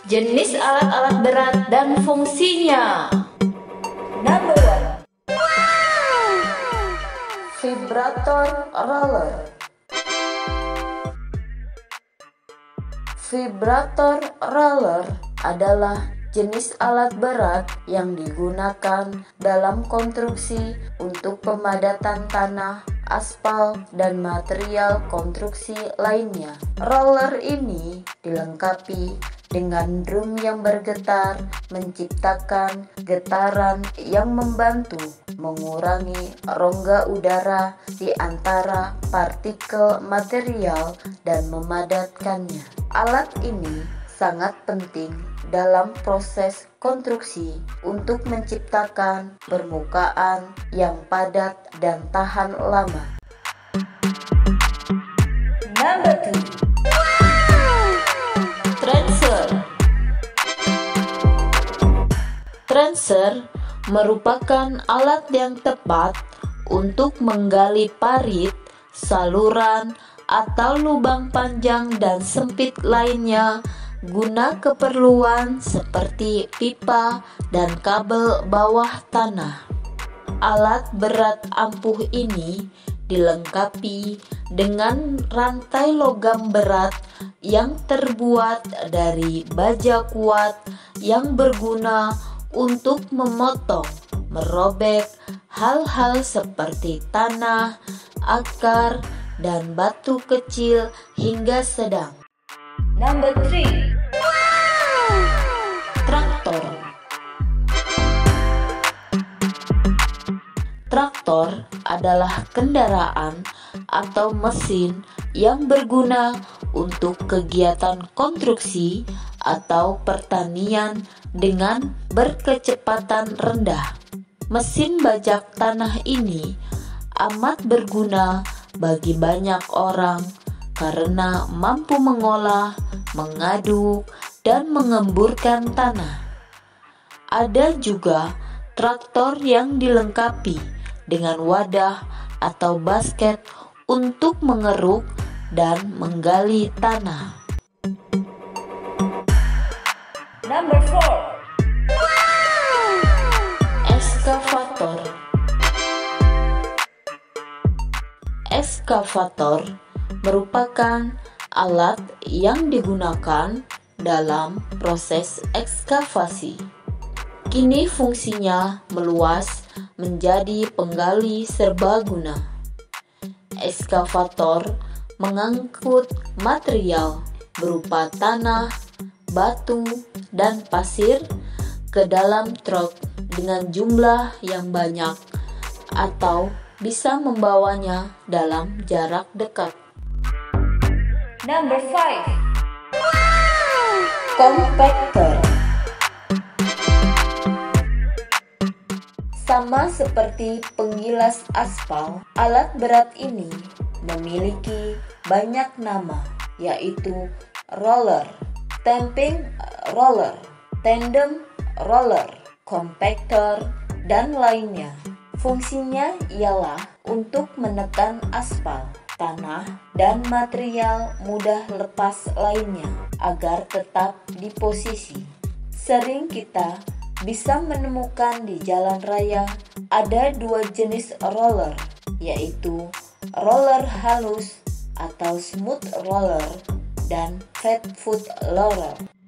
jenis alat-alat berat dan fungsinya. Number 1. Vibrator roller. Vibrator roller adalah jenis alat berat yang digunakan dalam konstruksi untuk pemadatan tanah, aspal, dan material konstruksi lainnya. Roller ini dilengkapi dengan drum yang bergetar, menciptakan getaran yang membantu mengurangi rongga udara di antara partikel material dan memadatkannya. Alat ini sangat penting dalam proses konstruksi untuk menciptakan permukaan yang padat dan tahan lama. Number 2. Trencher. Trencher merupakan alat yang tepat untuk menggali parit, saluran, atau lubang panjang dan sempit lainnya guna keperluan seperti pipa dan kabel bawah tanah. Alat berat ampuh ini dilengkapi dengan rantai logam berat yang terbuat dari baja kuat yang berguna untuk memotong, merobek hal-hal seperti tanah, akar, dan batu kecil hingga sedang. Number 3. Traktor. Traktor adalah kendaraan atau mesin yang berguna untuk kegiatan konstruksi atau pertanian dengan berkecepatan rendah. Mesin bajak tanah ini amat berguna bagi banyak orang karena mampu mengolah, mengaduk, dan mengemburkan tanah. Ada juga traktor yang dilengkapi dengan wadah atau basket untuk mengeruk dan menggali tanah. Number 4. Ekskavator. Ekskavator merupakan alat yang digunakan dalam proses ekskavasi. Kini fungsinya meluas menjadi penggali serbaguna. Ekskavator mengangkut material berupa tanah, batu, dan pasir ke dalam truk dengan jumlah yang banyak atau bisa membawanya dalam jarak dekat. Number 5. Compactor. Sama seperti penggilas aspal, alat berat ini memiliki banyak nama, yaitu roller, stamping roller, tandem roller, compactor, dan lainnya. Fungsinya ialah untuk menekan aspal, tanah, dan material mudah lepas lainnya agar tetap di posisi. Sering kita bisa menemukan di jalan raya ada dua jenis roller, yaitu roller halus atau smooth roller dan flat foot roller.